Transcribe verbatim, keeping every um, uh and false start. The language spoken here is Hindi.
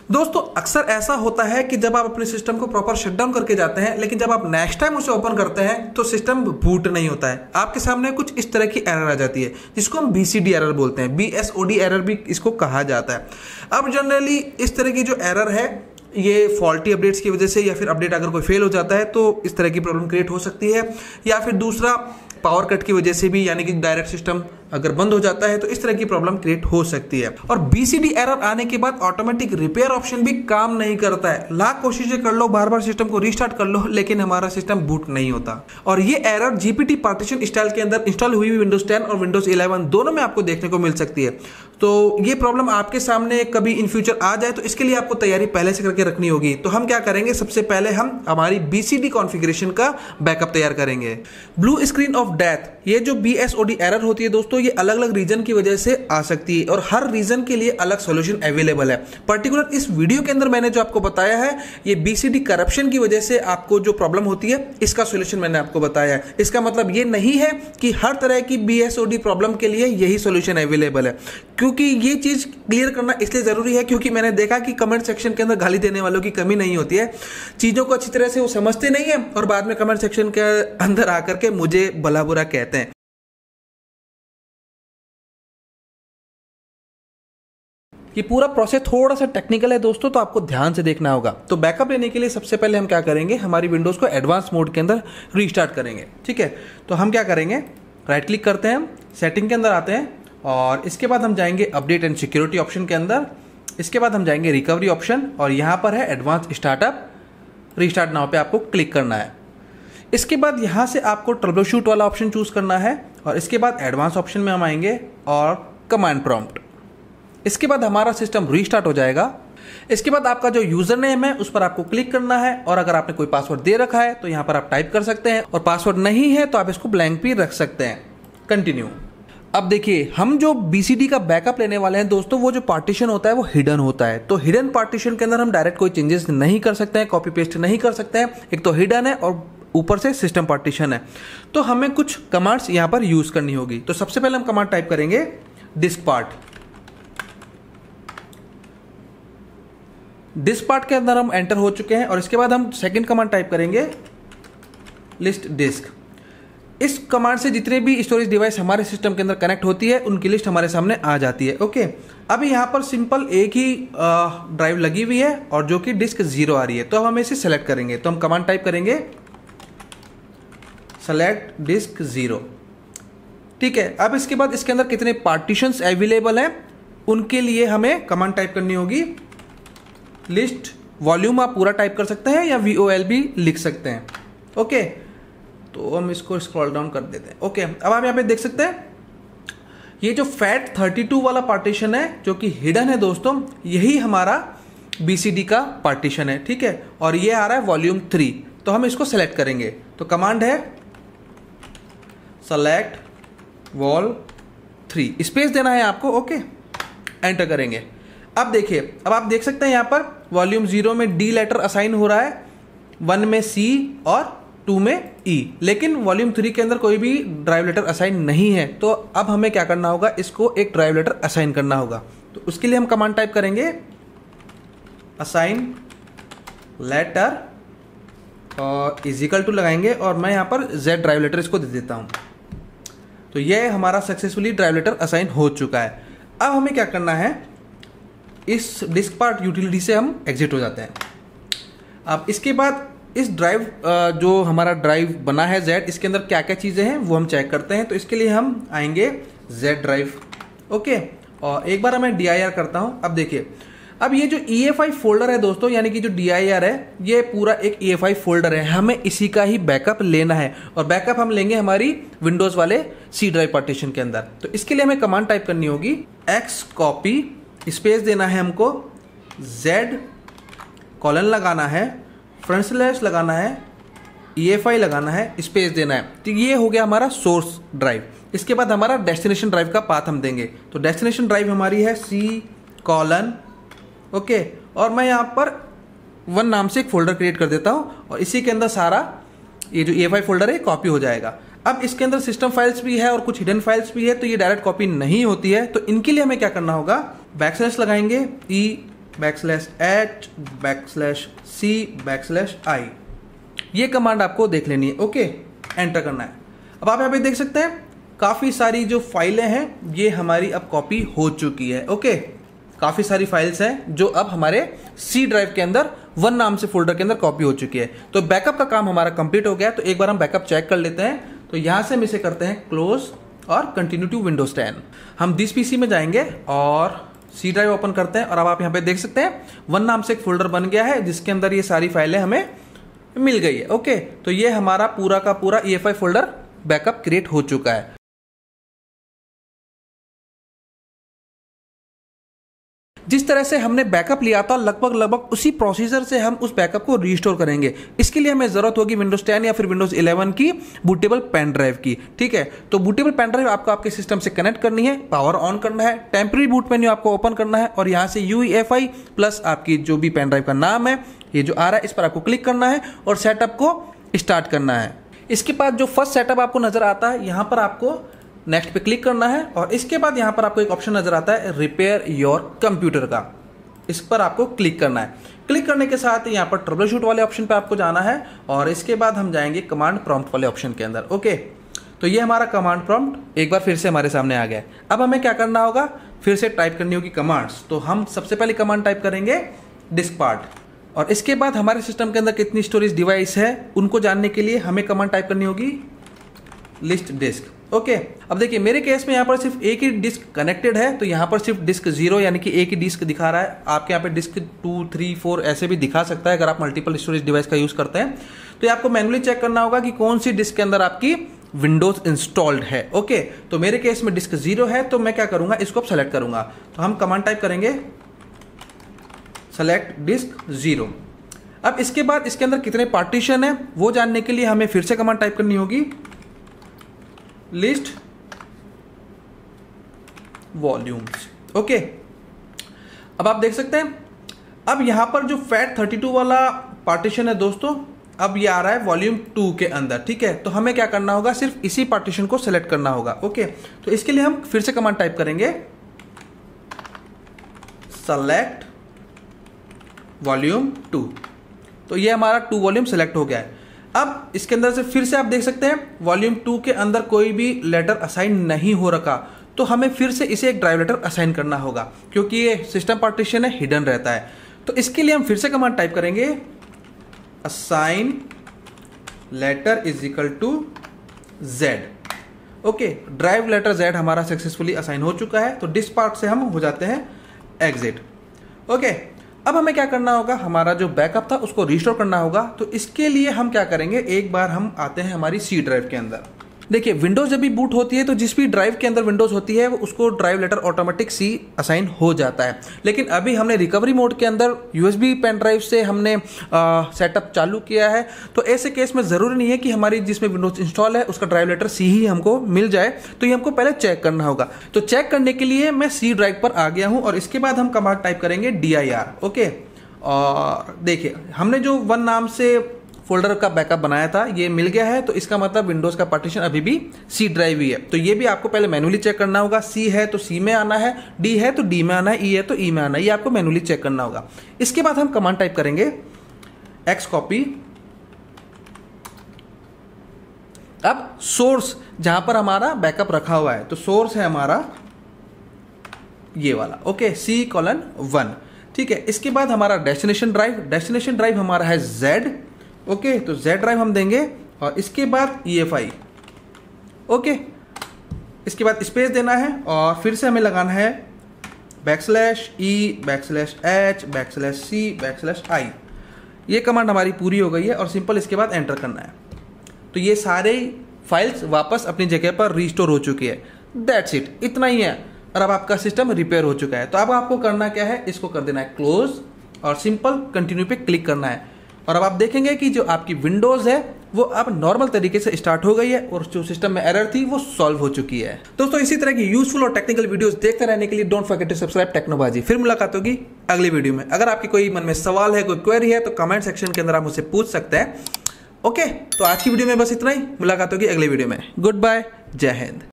दोस्तों अक्सर ऐसा होता है कि जब आप अपने सिस्टम को प्रॉपर शटडाउन करके जाते हैं, लेकिन जब आप नेक्स्ट टाइम उसे ओपन करते हैं तो सिस्टम बूट नहीं होता है। आपके सामने कुछ इस तरह की एरर आ जाती है जिसको हम बी सी डी एरर बोलते हैं, B S O D error भी इसको कहा जाता है। अब जनरली इस तरह की जो एरर है ये फॉल्टी अपडेट्स की वजह से या फिर अपडेट अगर कोई फेल हो जाता है तो इस तरह की प्रॉब्लम क्रिएट हो सकती है, या फिर दूसरा पावर कट की वजह से भी, यानी कि डायरेक्ट सिस्टम अगर बंद हो जाता है तो इस तरह की प्रॉब्लम क्रिएट हो सकती है। और बी सी डी एरर आने के बाद ऑटोमेटिक रिपेयर ऑप्शन भी काम नहीं करता है। लाख कोशिशें कर लो, बार बार सिस्टम को रीस्टार्ट कर लो, लेकिन हमारा सिस्टम बूट नहीं होता। और ये error G P T partition style के अंदर इंस्टॉल हुई विंडोज टेन और विंडोज इलेवन दोनों में आपको देखने को मिल सकती है। तो ये प्रॉब्लम आपके सामने कभी इन फ्यूचर आ जाए तो इसके लिए आपको तैयारी पहले से करके रखनी होगी। तो हम क्या करेंगे, सबसे पहले हम हमारी बी सी डी कॉन्फ़िगरेशन का बैकअप तैयार करेंगे। ब्लू स्क्रीन ऑफ डेथ, ये जो B S O D error होती है दोस्तों, ये अलग अलग रीजन की वजह से आ सकती है और हर रीजन के लिए अलग सॉल्यूशन अवेलेबल है। पर्टिकुलर इस वीडियो के अंदर मैंने जो आपको बताया है ये बी सी डी करप्शन की वजह से आपको जो प्रॉब्लम होती है इसका सॉल्यूशन मैंने आपको बताया है। इसका मतलब ये नहीं है कि हर तरह की B S O D problem के लिए यही सॉल्यूशन अवेलेबल है, क्योंकि ये चीज क्लियर करना इसलिए जरूरी है क्योंकि मैंने देखा कि कमेंट सेक्शन के अंदर गाली देने वालों की कमी नहीं होती है। चीजों को अच्छी तरह से वो समझते नहीं है और बाद में कमेंट सेक्शन के अंदर आकर के मुझे भला बुरा कहते हैं। ये पूरा प्रोसेस थोड़ा सा टेक्निकल है दोस्तों, तो आपको ध्यान से देखना होगा। तो बैकअप लेने के लिए सबसे पहले हम क्या करेंगे, हमारी विंडोज को एडवांस मोड के अंदर रीस्टार्ट करेंगे। ठीक है, तो हम क्या करेंगे, राइट क्लिक करते हैं, सेटिंग के अंदर आते हैं और इसके बाद हम जाएंगे अपडेट एंड सिक्योरिटी ऑप्शन के अंदर। इसके बाद हम जाएंगे रिकवरी ऑप्शन और यहाँ पर है एडवांस स्टार्टअप, रीस्टार्ट नाउ पे आपको क्लिक करना है। इसके बाद यहाँ से आपको ट्रबल शूट वाला ऑप्शन चूज करना है और इसके बाद एडवांस ऑप्शन में हम आएंगे और कमांड प्रॉम्प्ट। इसके बाद हमारा सिस्टम रीस्टार्ट हो जाएगा। इसके बाद आपका जो यूजर नेम है उस पर आपको क्लिक करना है और अगर आपने कोई पासवर्ड दे रखा है तो यहाँ पर आप टाइप कर सकते हैं और पासवर्ड नहीं है तो आप इसको ब्लैंक भी रख सकते हैं। कंटिन्यू। अब देखिए, हम जो बी सी डी का बैकअप लेने वाले हैं दोस्तों, वो जो पार्टीशन होता है वो हिडन होता है। तो हिडन पार्टीशन के अंदर हम डायरेक्ट कोई चेंजेस नहीं कर सकते हैं, कॉपी पेस्ट नहीं कर सकते हैं। एक तो हिडन है और ऊपर से सिस्टम पार्टीशन है, तो हमें कुछ कमांड्स यहाँ पर यूज करनी होगी। तो सबसे पहले हम कमांड टाइप करेंगे डिस्क पार्ट। डिस्क पार्ट के अंदर हम एंटर हो चुके हैं और इसके बाद हम सेकंड कमांड टाइप करेंगे लिस्ट डिस्क। इस कमांड से जितने भी स्टोरेज डिवाइस हमारे सिस्टम के अंदर कनेक्ट होती है उनकी लिस्ट हमारे सामने आ जाती है। ओके, अभी यहाँ पर सिंपल एक ही ड्राइव लगी हुई है और जो कि डिस्क जीरो आ रही है, तो अब हम इसे सेलेक्ट करेंगे। तो हम कमांड टाइप करेंगे सेलेक्ट डिस्क जीरो। ठीक है, अब इसके बाद इसके अंदर कितने पार्टीशंस अवेलेबल हैं उनके लिए हमें कमांड टाइप करनी होगी लिस्ट वॉल्यूम। आप पूरा टाइप कर सकते हैं या वी ओ एल भी लिख सकते हैं। ओके, तो हम इसको स्क्रॉल डाउन कर देते हैं। ओके, अब आप यहाँ पे देख सकते हैं ये जो फैट थर्टी टू वाला पार्टीशन है जो कि हिडन है दोस्तों, यही हमारा बी सी डी का पार्टीशन है। ठीक है, और ये आ रहा है वॉल्यूम थ्री, तो हम इसको सेलेक्ट करेंगे। तो कमांड है सेलेक्ट वॉल थ्री, स्पेस देना है आपको। ओके, एंटर करेंगे। अब देखिए, अब आप देख सकते हैं यहाँ पर वॉल्यूम जीरो में डी लेटर असाइन हो रहा है, वन में सी और टू में ई, लेकिन वॉल्यूम थ्री के अंदर कोई भी ड्राइव लेटर असाइन नहीं है। तो अब हमें क्या करना होगा, इसको एक ड्राइव लेटर असाइन करना होगा। तो उसके लिए हम कमांड टाइप करेंगे असाइन लेटर और इजिकल टू लगाएंगे और मैं यहाँ पर जेड ड्राइव लेटर इसको दे देता हूँ। तो ये हमारा सक्सेसफुली ड्राइव लेटर असाइन हो चुका है। अब हमें क्या करना है, इस डिस्क पार्ट यूटिलिटी से हम एग्जिट हो जाते हैं। अब इसके बाद इस ड्राइव जो हमारा ड्राइव बना है जेड, इसके अंदर क्या क्या चीज़ें हैं वो हम चेक करते हैं। तो इसके लिए हम आएंगे जेड ड्राइव। ओके, और एक बार मैं डी आई आर करता हूँ। अब देखिए, अब ये जो ई एफ आई फोल्डर है दोस्तों, यानी कि जो डी आई आर है, ये पूरा एक ई एफ आई फोल्डर है, हमें इसी का ही बैकअप लेना है और बैकअप हम लेंगे हमारी विंडोज वाले सी ड्राइव पार्टीशन के अंदर। तो इसके लिए हमें कमांड टाइप करनी होगी एक्स कॉपी, स्पेस देना है हमको, जेड कॉलन लगाना है, फ्रंट स्लैश लगाना है, ई एफ आई लगाना है, स्पेस देना है। तो ये हो गया हमारा सोर्स ड्राइव। इसके बाद हमारा डेस्टिनेशन ड्राइव का पाथ हम देंगे। तो डेस्टिनेशन ड्राइव हमारी है सी कॉलन। ओके, और मैं यहाँ पर वन नाम से एक फोल्डर क्रिएट कर देता हूँ और इसी के अंदर सारा ये जो ई एफ आई फोल्डर है कॉपी हो जाएगा। अब इसके अंदर सिस्टम फाइल्स भी है और कुछ हिडन फाइल्स भी है, तो ये डायरेक्ट कॉपी नहीं होती है। तो इनके लिए हमें क्या करना होगा, बैक स्लैश लगाएंगे, E backslash H backslash C backslash I. ये कमांड आपको देख लेनी है। ओके, एंटर करना है। अब आप यहाँ पे देख सकते हैं काफ़ी सारी जो फाइलें हैं ये हमारी अब कॉपी हो चुकी है। ओके, काफ़ी सारी फाइल्स हैं जो अब हमारे सी ड्राइव के अंदर वन नाम से फोल्डर के अंदर कॉपी हो चुकी है। तो बैकअप का काम हमारा कंप्लीट हो गया। तो एक बार हम बैकअप चेक कर लेते हैं। तो यहाँ से हम इसे करते हैं क्लोज और कंटिन्यू टू विंडोज टेन। हम दिस पीसी में जाएंगे और सी ड्राइव ओपन करते हैं और अब आप यहाँ पे देख सकते हैं वन नाम से एक फोल्डर बन गया है जिसके अंदर ये सारी फाइलें हमें मिल गई है। ओके, तो ये हमारा पूरा का पूरा E F I folder backup create हो चुका है। जिस तरह से हमने बैकअप लिया था लगभग लगभग उसी प्रोसीजर से हम उस बैकअप को रीस्टोर करेंगे। इसके लिए हमें जरूरत होगी विंडोज टेन या फिर विंडोज इलेवन की बूटेबल पेन ड्राइव की। ठीक है, तो बूटेबल पेन ड्राइव आपको आपके सिस्टम से कनेक्ट करनी है, पावर ऑन करना है, टेम्पररी बूट मेन्यू आपको ओपन करना है और यहां से U E F I plus आपकी जो भी पेन ड्राइव का नाम है ये जो आ रहा है इस पर आपको क्लिक करना है और सेटअप को स्टार्ट करना है। इसके बाद जो फर्स्ट सेटअप आपको नजर आता है यहाँ पर आपको नेक्स्ट पे क्लिक करना है और इसके बाद यहाँ पर आपको एक ऑप्शन नजर आता है रिपेयर योर कंप्यूटर का, इस पर आपको क्लिक करना है। क्लिक करने के साथ यहाँ पर ट्रबल शूट वाले ऑप्शन पे आपको जाना है और इसके बाद हम जाएंगे कमांड प्रॉम्प्ट वाले ऑप्शन के अंदर। ओके, तो ये हमारा कमांड प्रॉम्प्ट एक बार फिर से हमारे सामने आ गया है। अब हमें क्या करना होगा, फिर से टाइप करनी होगी कमांड्स। तो हम सबसे पहले कमांड टाइप करेंगे डिस्क पार्ट और इसके बाद हमारे सिस्टम के अंदर कितनी स्टोरेज डिवाइस है उनको जानने के लिए हमें कमांड टाइप करनी होगी लिस्ट डिस्क। ओके, अब देखिए मेरे केस में यहाँ पर सिर्फ एक ही डिस्क कनेक्टेड है तो यहाँ पर सिर्फ डिस्क जीरो यानी कि एक ही डिस्क दिखा रहा है। आपके यहाँ पे डिस्क टू थ्री फोर ऐसे भी दिखा सकता है अगर आप मल्टीपल स्टोरेज डिवाइस का यूज करते हैं। तो ये आपको मैनुअली चेक करना होगा कि कौन सी डिस्क के अंदर आपकी विंडोज इंस्टॉल्ड है। ओके, तो मेरे केस में डिस्क जीरो है तो मैं क्या करूंगा, इसको अब सेलेक्ट करूंगा। तो हम कमांड टाइप करेंगे सेलेक्ट डिस्क जीरो। अब इसके बाद इसके अंदर कितने पार्टीशन है वो जानने के लिए हमें फिर से कमांड टाइप करनी होगी लिस्ट वॉल्यूम्स। ओके, अब आप देख सकते हैं अब यहां पर जो फैट थर्टी टू वाला पार्टीशन है दोस्तों अब ये आ रहा है वॉल्यूम टू के अंदर। ठीक है, तो हमें क्या करना होगा, सिर्फ इसी पार्टीशन को सेलेक्ट करना होगा। ओके, तो इसके लिए हम फिर से कमांड टाइप करेंगे सेलेक्ट वॉल्यूम टू। तो ये हमारा टू वॉल्यूम सेलेक्ट हो गया है। अब इसके अंदर से फिर से आप देख सकते हैं वॉल्यूम टू के अंदर कोई भी लेटर असाइन नहीं हो रखा तो हमें फिर से इसे एक ड्राइव लेटर असाइन करना होगा क्योंकि ये सिस्टम पार्टीशन है, हिडन रहता है। तो इसके लिए हम फिर से कमांड टाइप करेंगे assign letter is equal to Z. Okay, drive letter Z हमारा सक्सेसफुली असाइन हो चुका है। तो डिस्क पार्ट से हम हो जाते हैं एग्जिट। ओके, अब हमें क्या करना होगा, हमारा जो बैकअप था उसको रिस्टोर करना होगा। तो इसके लिए हम क्या करेंगे, एक बार हम आते हैं हमारी सी ड्राइव के अंदर। देखिए विंडोज जब भी बूट होती है तो जिस भी ड्राइव के अंदर विंडोज होती है वो उसको drive letter automatic C assign हो जाता है। लेकिन अभी हमने रिकवरी मोड के अंदर यूएसबी पेन ड्राइव से हमने सेटअप चालू किया है तो ऐसे केस में ज़रूरी नहीं है कि हमारी जिसमें विंडोज इंस्टॉल है उसका ड्राइव लेटर सी ही हमको मिल जाए। तो ये हमको पहले चेक करना होगा। तो चेक करने के लिए मैं सी ड्राइव पर आ गया हूँ और इसके बाद हम कमांड टाइप करेंगे डी आई आर। ओके, और देखिए हमने जो वन नाम से फोल्डर का बैकअप बनाया था ये मिल गया है। तो इसका मतलब विंडोज का पार्टीशन अभी भी सी ड्राइव ही है। तो ये भी आपको पहले मैनुअली चेक करना होगा। सी है तो सी में आना है, डी है तो डी में आना है, ई है तो ई में आना है। ये आपको मैनुअली चेक करना होगा। इसके बाद हम कमांड टाइप करेंगे एक्स कॉपी। अब सोर्स जहां पर हमारा बैकअप रखा हुआ है तो सोर्स है हमारा ये वाला। Okay, C colon one. ठीक है, इसके बाद हमारा डेस्टिनेशन ड्राइव, डेस्टिनेशन ड्राइव हमारा है जेड। ओके, तो जेड ड्राइव हम देंगे और इसके बाद ई एफ आई। ओके, इसके बाद स्पेस देना है और फिर से हमें लगाना है backslash E backslash H backslash C backslash I. ये कमांड हमारी पूरी हो गई है और सिंपल इसके बाद एंटर करना है। तो ये सारे फाइल्स वापस अपनी जगह पर रिस्टोर हो चुकी है। दैट्स इट, इतना ही है और अब आपका सिस्टम रिपेयर हो चुका है। तो अब आपको करना क्या है, इसको कर देना है क्लोज और सिंपल कंटिन्यू पे क्लिक करना है और अब आप देखेंगे कि जो आपकी विंडोज है वो अब नॉर्मल तरीके से स्टार्ट हो गई है और जो सिस्टम में एरर थी वो सॉल्व हो चुकी है। दोस्तों इसी तरह की यूजफुल और टेक्निकल वीडियोस देखते रहने के लिए don't forget to subscribe Technobaazi. फिर मुलाकात होगी अगली वीडियो में। अगर आपकी कोई मन में सवाल है, कोई क्वेरी है तो कमेंट सेक्शन के अंदर आप मुझसे पूछ सकते हैं। ओके, तो आज की वीडियो में बस इतना ही। मुलाकात होगी अगली वीडियो में। गुड बाय, जय हिंद।